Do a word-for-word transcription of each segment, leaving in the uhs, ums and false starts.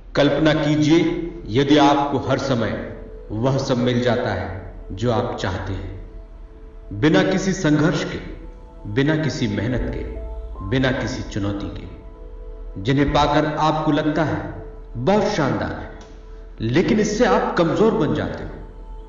कल्पना कीजिए यदि आपको हर समय वह सब मिल जाता है जो आप चाहते हैं, बिना किसी संघर्ष के, बिना किसी मेहनत के, बिना किसी चुनौती के, जिन्हें पाकर आपको लगता है बहुत शानदार है, लेकिन इससे आप कमजोर बन जाते हो।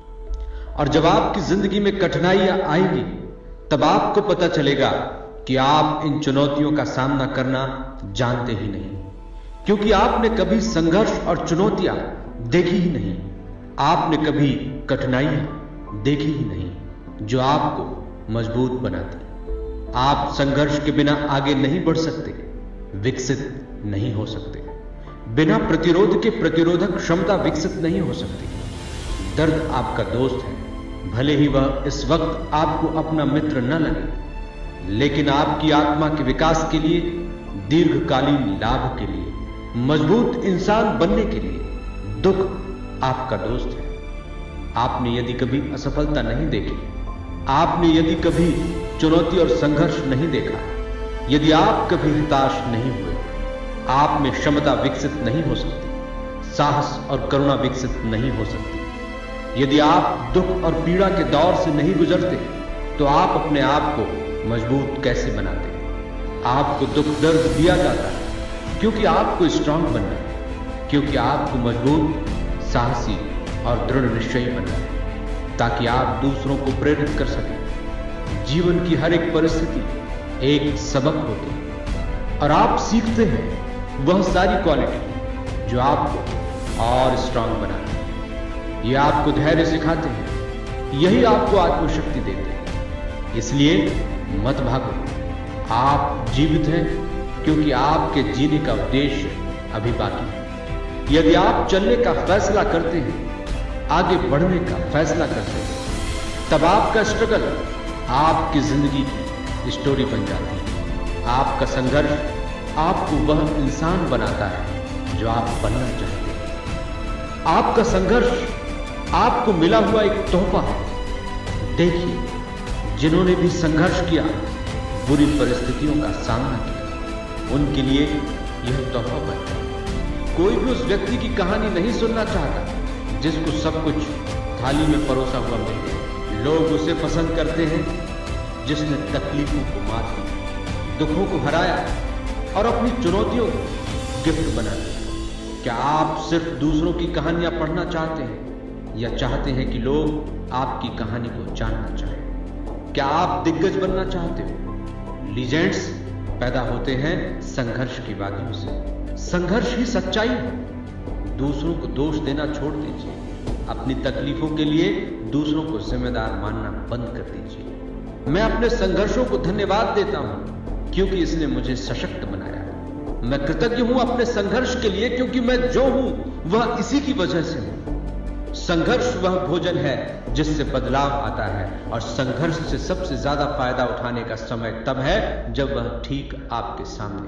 और जब आपकी जिंदगी में कठिनाइयां आएंगी तब आपको पता चलेगा कि आप इन चुनौतियों का सामना करना जानते ही नहीं, क्योंकि आपने कभी संघर्ष और चुनौतियां देखी ही नहीं। आपने कभी कठिनाइयां देखी ही नहीं जो आपको मजबूत बनाती। आप संघर्ष के बिना आगे नहीं बढ़ सकते, विकसित नहीं हो सकते। बिना प्रतिरोध के प्रतिरोधक क्षमता विकसित नहीं हो सकती। दर्द आपका दोस्त है, भले ही वह इस वक्त आपको अपना मित्र न लगे, लेकिन आपकी आत्मा के विकास के लिए, दीर्घकालीन लाभ के लिए, मजबूत इंसान बनने के लिए दुख आपका दोस्त है। आपने यदि कभी असफलता नहीं देखी, आपने यदि कभी चुनौती और संघर्ष नहीं देखा, यदि आप कभी हताश नहीं हुए, आप में क्षमता विकसित नहीं हो सकती, साहस और करुणा विकसित नहीं हो सकती। यदि आप दुख और पीड़ा के दौर से नहीं गुजरते तो आप अपने आप को मजबूत कैसे बनाते? आपको दुख दर्द दिया जाता है क्योंकि आपको स्ट्रांग बनना है, क्योंकि आपको मजबूत, साहसी और दृढ़ निश्चयी बनना है, ताकि आप दूसरों को प्रेरित कर सकें। जीवन की हर एक परिस्थिति एक सबक होती है और आप सीखते हैं वह सारी क्वालिटी जो आपको और स्ट्रांग बनाती है। ये आपको धैर्य सिखाते हैं, यही आपको आत्मशक्ति देते हैं। इसलिए मत भागो, आप जीवित हैं क्योंकि आपके जीने का उद्देश्य अभी बाकी है। यदि आप चलने का फैसला करते हैं, आगे बढ़ने का फैसला करते हैं, तब आपका स्ट्रगल आपकी जिंदगी की स्टोरी बन जाती है। आपका संघर्ष आपको वह इंसान बनाता है जो आप बनना चाहते हैं। आपका संघर्ष आपको मिला हुआ एक तोहफा है। देखिए, जिन्होंने भी संघर्ष किया, बुरी परिस्थितियों का सामना किया, उनके लिए यह तोहफा बन गया। कोई भी उस व्यक्ति की कहानी नहीं सुनना चाहता जिसको सब कुछ थाली में परोसा हुआ मिले। लोग उसे पसंद करते हैं जिसने तकलीफों को मात दी, दुखों को हराया और अपनी चुनौतियों को गिफ्ट बना दिया। क्या आप सिर्फ दूसरों की कहानियां पढ़ना चाहते हैं या चाहते हैं कि लोग आपकी कहानी को जानना चाहें? क्या आप दिग्गज बनना चाहते हो? लीजेंड्स पैदा होते हैं संघर्ष की वादियों से। संघर्ष ही सच्चाई है। दूसरों को दोष देना छोड़ दीजिए। अपनी तकलीफों के लिए दूसरों को जिम्मेदार मानना बंद कर दीजिए। मैं अपने संघर्षों को धन्यवाद देता हूं क्योंकि इसने मुझे सशक्त बनाया। मैं कृतज्ञ हूं अपने संघर्ष के लिए क्योंकि मैं जो हूं वह इसी की वजह से हूं। संघर्ष वह भोजन है जिससे बदलाव आता है, और संघर्ष से सबसे ज्यादा फायदा उठाने का समय तब है जब वह ठीक आपके सामने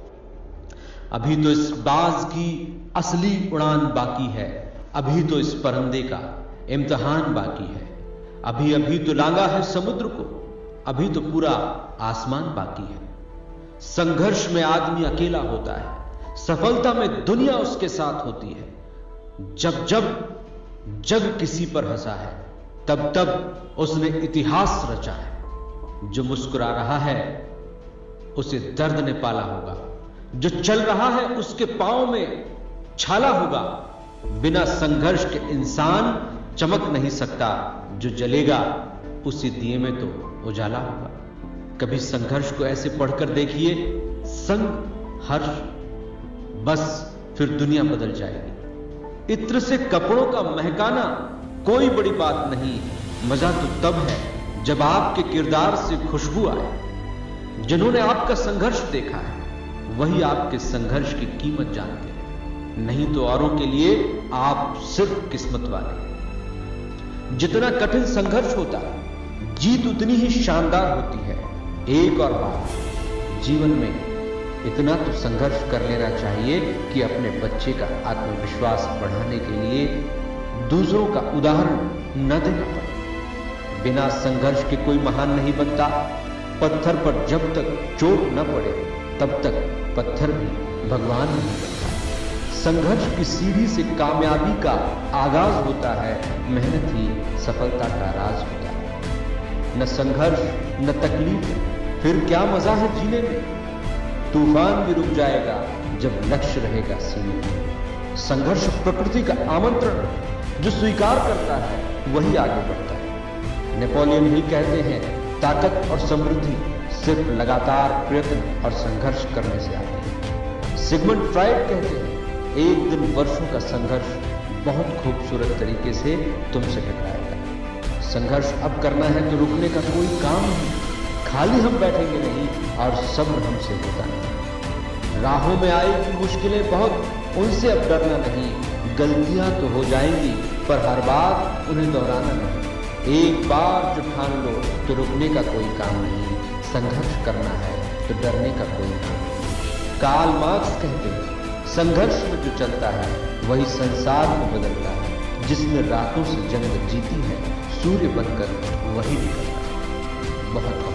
हो। अभी तो इस बाज की असली उड़ान बाकी है, अभी तो इस परिंदे का इम्तिहान बाकी है। अभी अभी तो लांगा है समुद्र को, अभी तो पूरा आसमान बाकी है। संघर्ष में आदमी अकेला होता है, सफलता में दुनिया उसके साथ होती है। जब जब जग किसी पर हंसा है, तब तब उसने इतिहास रचा है। जो मुस्कुरा रहा है उसे दर्द ने पाला होगा, जो चल रहा है उसके पांव में छाला होगा। बिना संघर्ष के इंसान चमक नहीं सकता, जो जलेगा उसी दिए में तो उजाला होगा। कभी संघर्ष को ऐसे पढ़कर देखिए, संघर्ष, बस फिर दुनिया बदल जाएगी। इत्र से कपड़ों का महकाना कोई बड़ी बात नहीं, मजा तो तब है जब आपके किरदार से खुशबू आए। जिन्होंने आपका संघर्ष देखा है वही आपके संघर्ष की कीमत जानते हैं, नहीं तो औरों के लिए आप सिर्फ किस्मत वाले। जितना कठिन संघर्ष होता है, जीत उतनी ही शानदार होती है। एक और बात, जीवन में इतना तो संघर्ष कर लेना चाहिए कि अपने बच्चे का आत्मविश्वास बढ़ाने के लिए दूसरों का उदाहरण न देना पड़े। बिना संघर्ष के कोई महान नहीं बनता। पत्थर पर जब तक चोट न पड़े तब तक पत्थर भी भगवान नहीं बनता। संघर्ष की सीढ़ी से कामयाबी का आगाज होता है, मेहनत ही सफलता का राज होता है। न संघर्ष न तकलीफ, फिर क्या मजा है जीने में। तूफान भी रुक जाएगा जब लक्ष्य रहेगा सीने में। संघर्ष प्रकृति का आमंत्रण, जो स्वीकार करता है वही आगे बढ़ता है। नेपोलियन हिल कहते हैं, ताकत और समृद्धि सिर्फ लगातार प्रयत्न और संघर्ष करने से आती है। सिगमंड फ्राइड कहते हैं, एक दिन वर्षों का संघर्ष बहुत खूबसूरत तरीके से तुमसे टकराएगा। संघर्ष अब करना है तो रुकने का कोई काम नहीं, खाली हम बैठेंगे नहीं और सब्र हमसे होता नहीं। राहों में आएगी मुश्किलें बहुत, उनसे अब डरना नहीं। गलतियां तो हो जाएंगी पर हर बार उन्हें दोहराना नहीं। एक बार जो ठान लो तो रुकने का कोई काम नहीं, संघर्ष करना है तो डरने का कोई काम नहीं। कार्ल मार्क्स कहते हैं, संघर्ष में जो चलता है वही संसार को बदलता है। जिसने रातों से जंग जीती है, सूर्य बनकर वही निकलता है। बहुत